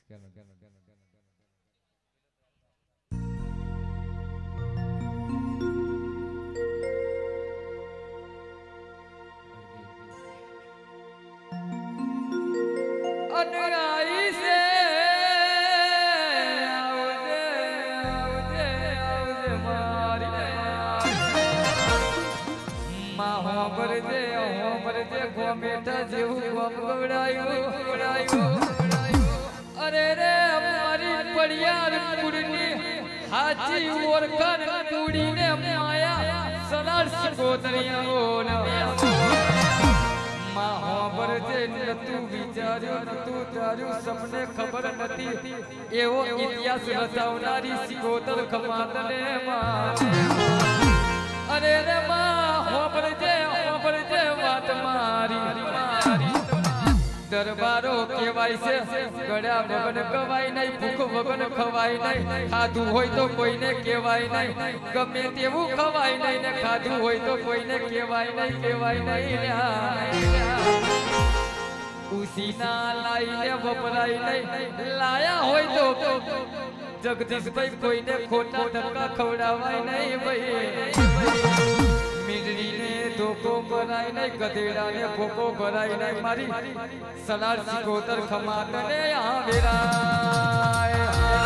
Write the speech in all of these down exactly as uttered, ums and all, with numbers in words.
બેટા જેવું ગમ ગવડાયું અરે રે અમારી પડિયાર કુડીની હાચી ઓરકન કુડીને માયા સલાર સિકોતરિયા માં હોબર જે નતું વિચાર્યું નતું તાર્યું સમને ખબર નથી એવો ઇતિહાસ રચાવનારી સિકોતર ખમાતને માં અરે રે માં હોબર જે હોબર જે વાત મારી દરબારો કેવાય છે ગળ્યા વગન કવાય નહીં ભૂખ વગન ખવાય નહીં ખાધું હોય તો કોઈને કેવાય નહીં ગમે તેવું ખવાય નહીં ને ખાધું હોય તો કોઈને કેવાય નહીં કેવાય નહીં ઉસીના લાઈને વપરાય નહીં લાયા હોય તો જગદીશભાઈ કોઈને ખોટા ધક્કા ખવડાવાય નહીં ભાઈ મીંડળીને ધોકો ભરાય નહીં ગધેડાને ભોકો ભરાય નહીં મારી સલાર સિકોતર ખમાતને આવેરાય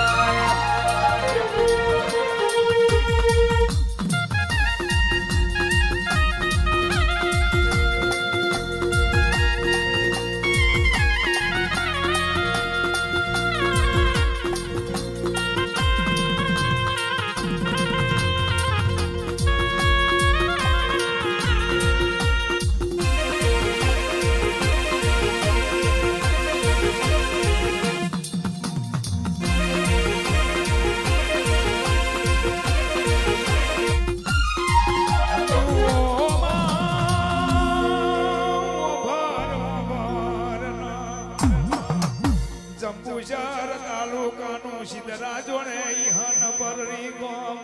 જંબુસર તાલુકાનું સિદ્ધરાજોને ઈહન પરની ગોમ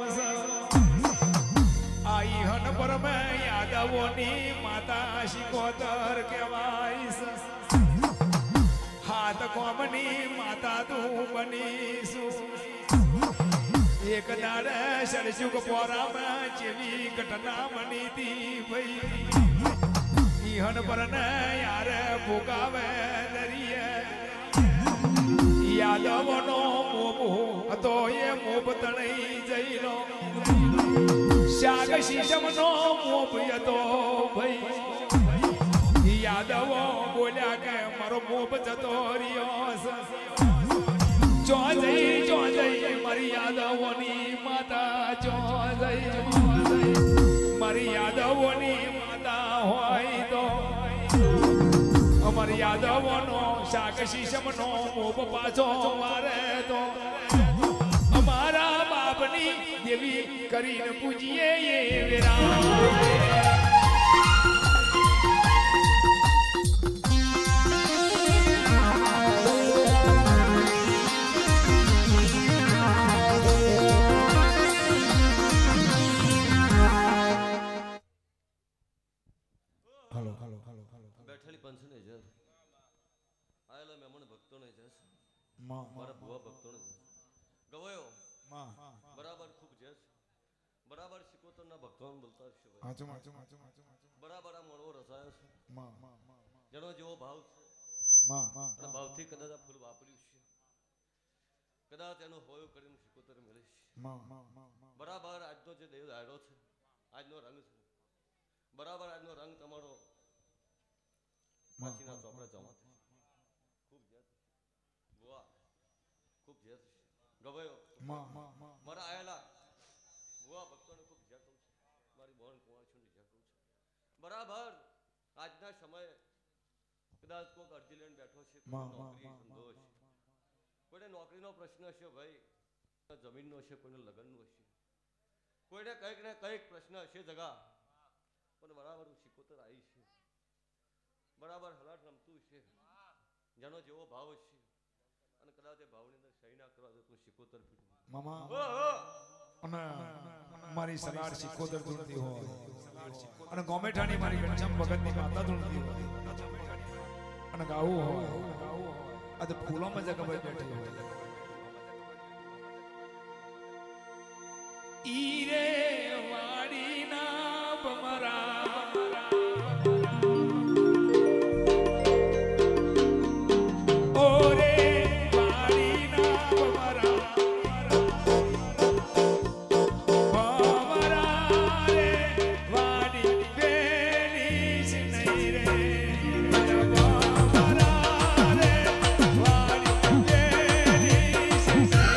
આ ઈહન પર મેં યાદવોની માતા સિકોતર કહેવાય હાથ કોમની માતા તું બનીશું એક દાડે સરસુક પોરામાં જેવી ઘટના બની તી ભાઈ ઈહન પર ને યારે ભૂકાવે દરિયે યાદવનો મોભ હતો એ મોભ તણાઈ જઈનો શાગ શીશમનો મોભ હતો ભાઈ યાદવો બોલ્યા કે મારો મોભ જતો રહ્યો ચો જઈ ચો જઈ મારી યાદવોની માતા ચો જઈ મારી યાદવોની માતા હોય તો અમારી યાદવોનો શાક શીશમનો મોભ પાછો મારે તો અમારા બાપની દેવી કરીને પૂજીએ એ વેરા બેઠેલી પંચને જર આયેલા મહેમાન ભક્તોને જસ મારા ભુવા ભક્તોને જસ ગવાયો બરાબર ખૂબ જસ બરાબર સિકોતરના ભક્તોને બોલતા છે બરાબર આ મળવો રસાયો છે જેનો જેવો ભાવ છે અને ભાવથી કદાચ આ ફૂલ વાપર્યું છે કદાચ એનો હોયો કરીને સિકોતર મળે છે બરાબર આજનો જે દેવ દાયરો છે આજનો રંગ છે બરાબર આજનો રંગ તમારો માસીના ચોપડે જમા ખૂબ જત બુઆ ખૂબ જત ગવાયો મારા આયેલા બુઆ ભક્તોને ખૂબ જત કહું છું મારી બોન કુંવારીઓને જત કહું છું બરાબર આજના સમયે કદાચ કોઈક અરજી લઈને બેઠો છે નોકરી ધંધો છે કોઈને નોકરીનો પ્રશ્ન છે ભાઈ જમીનનો છે કોઈને લગ્નનો છે કોઈને કંઈક ને કંઈક પ્રશ્ન હશે જગા પણ બરાબર હું સિકોતર આવી છે બરાબર હલાટ રમતું છે જેનો જેવો ભાવ છે અને કદાચ એ ભાવની અંદર સહી ના કરવા દે તું સિકોતર પીટું મામા અને મારી સલાડ સિકોતર ધૂળતી હોય અને ગોમેઠાની મારી ઘનશ્યામ ભગતની માતા ધૂળતી હોય અને ગાવું હોય आज फूलों में जगह बैठी हो ईरे वाड़ी ना बमरा ओरे वाड़ी ना बमरा बमरा रे वाड़ी बेनी से नहीं रे बमरा रे वाड़ी बेनी से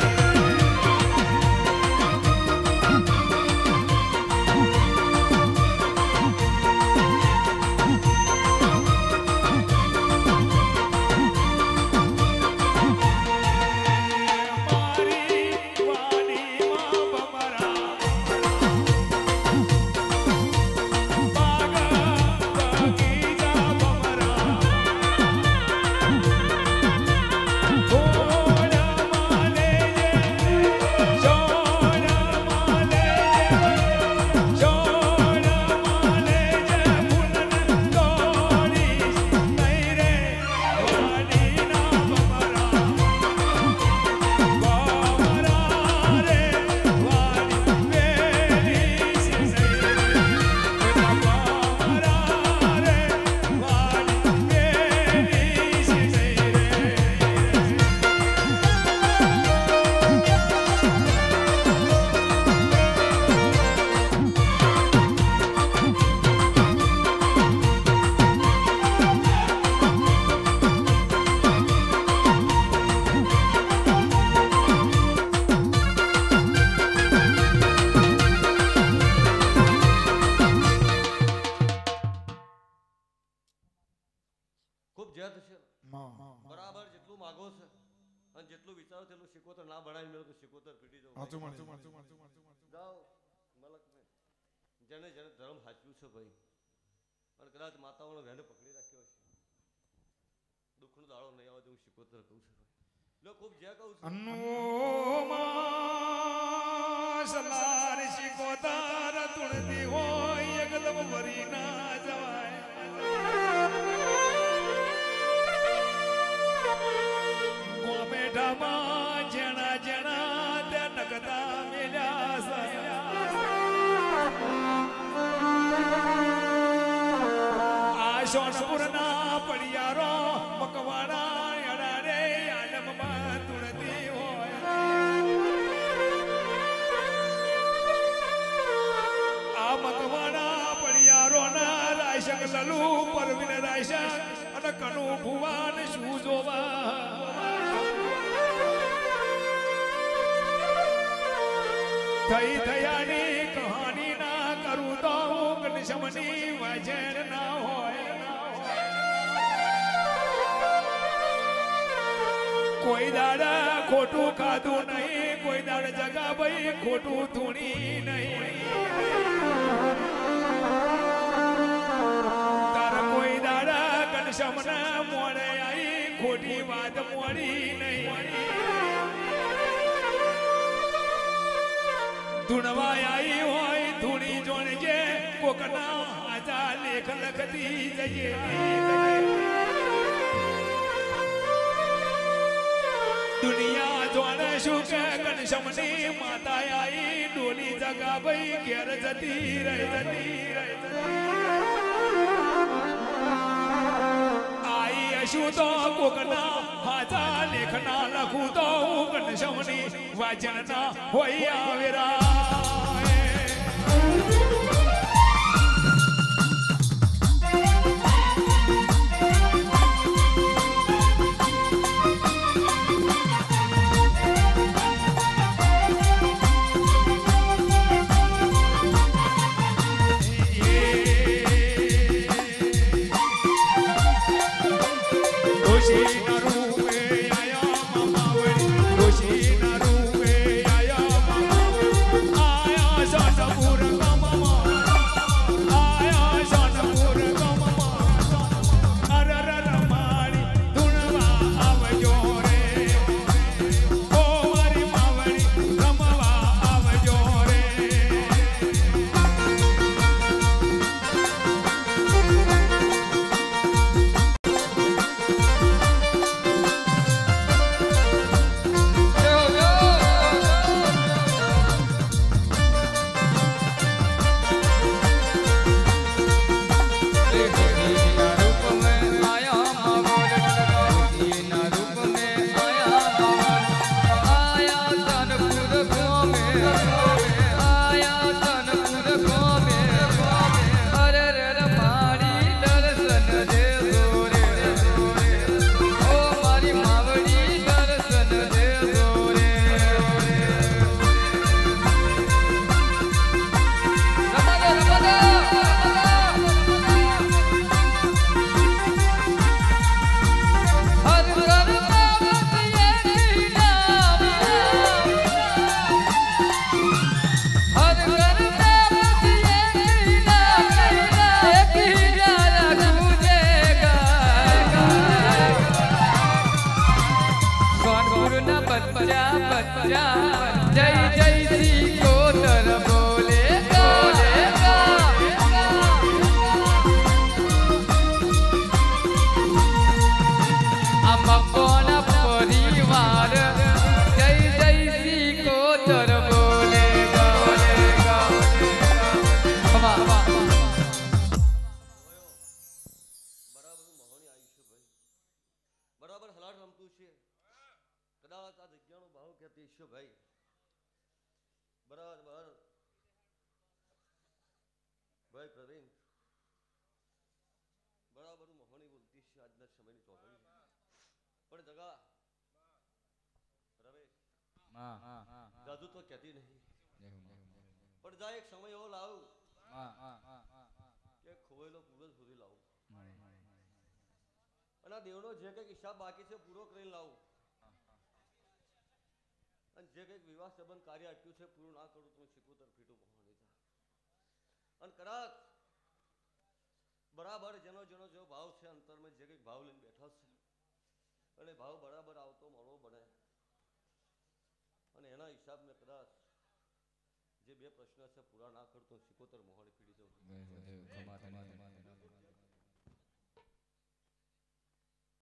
खूब जत છે બરાબર જેટલું માગો છે અને જેટલું વિચારો તેટલું શિકોતર ના બનાવી મેળો તો શિકોતર પીટી જાવ જાઓ મલક ને જેને જેને ધર્મ હાચવ્યું છે ભાઈ અને કદાચ માતાઓનો વેને પકડી રાખ્યો છે દુઃખનો દાડો નહીં આવે તો હું શિકોતર કહું છું લો ખૂબ જે કહું છું અન્નો સલાર શિકોતર તુણતી હોય એકદમ ભરી ના જવાય ગોમેઢામાં જેણા જેણા તે નગતા મેલ્યા આ સોનપુરના પડિયારો મકવાણા અડારે આલમમાં તુણતી હોય આ મકવાણા પડિયારોના રાયશક લલુ પરવીન રાયશક અને કનુ ભુવાન શું જોવા થઈ થયાની કહાની ના કરું તો ઘનશ્યામની વજન ના હોય કોઈ દાડા ખોટું ખાધું નહીં કોઈ દાડા જગા ભાઈ ખોટું ધૂણી નહીં તાર કોઈ દાડા ઘનશ્યામના મોડે આવી ખોટી વાત મોડી નહીં ધૂણવાઈ હોય ધૂણી જોણજે કોકના આજા લેખ લખતી જઈએ દુનિયા જોણે શું કે ઘનશ્યામની માતા આઈ ડોલી જગા ભાઈ ઘેર જતી રહી જતી રહી આઈ હશું તો કોકના હાજા લેખના લખું તો ઘનશ્યામની વાજનના હોય આવેરા આવતું છે કદાચ આ જગ્યાનો ભાવ કહેતી છે ભાઈ બરાબર ભાઈ પ્રવીણ બરાબર મોહની બોલતી છે આજના સમયની ચોકડી પણ જગા રમેશ હા હા હા જાદુ તો કહેતી નહીં પણ જા એક સમય એવો લાવું હા હા હા કે ખોવેલો પૂરો સુધી લાવું અને આ દેવનો જે કંઈક હિસાબ બાકી છે પૂરો કરીને લાવું અને જે કંઈક વિવાહ સંબંધ કાર્ય અટક્યું છે પૂરું ના કરું તો શીખું ફીટું પહોંચી જા અને કદાચ બરાબર જેનો જેનો જો ભાવ છે અંતરમાં જે કંઈક ભાવ લઈને બેઠા છે અને ભાવ બરાબર આવતો મળો બને અને એના હિસાબ મેં કદાચ જે બે પ્રશ્ન છે પૂરા ના કરતો સિકોતર મોહણી પીડી દઉં